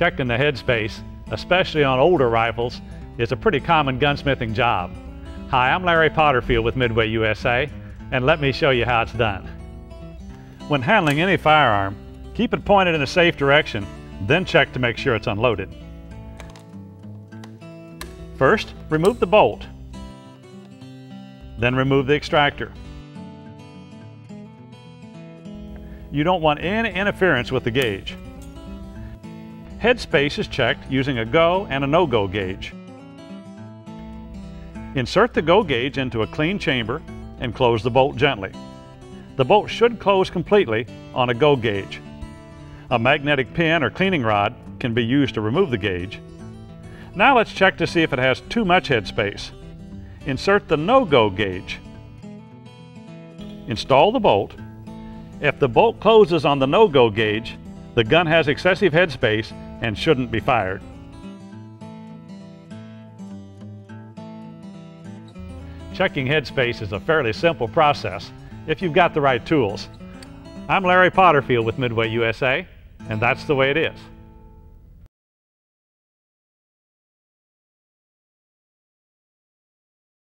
Checking the headspace, especially on older rifles, is a pretty common gunsmithing job. Hi, I'm Larry Potterfield with MidwayUSA, and let me show you how it's done. When handling any firearm, keep it pointed in a safe direction, then check to make sure it's unloaded. First, remove the bolt. Then remove the extractor. You don't want any interference with the gauge. Headspace is checked using a go and a no-go gauge. Insert the go gauge into a clean chamber and close the bolt gently. The bolt should close completely on a go gauge. A magnetic pin or cleaning rod can be used to remove the gauge. Now let's check to see if it has too much headspace. Insert the no-go gauge. Install the bolt. If the bolt closes on the no-go gauge, the gun has excessive headspace and shouldn't be fired. Checking headspace is a fairly simple process if you've got the right tools. I'm Larry Potterfield with MidwayUSA, and that's the way it is.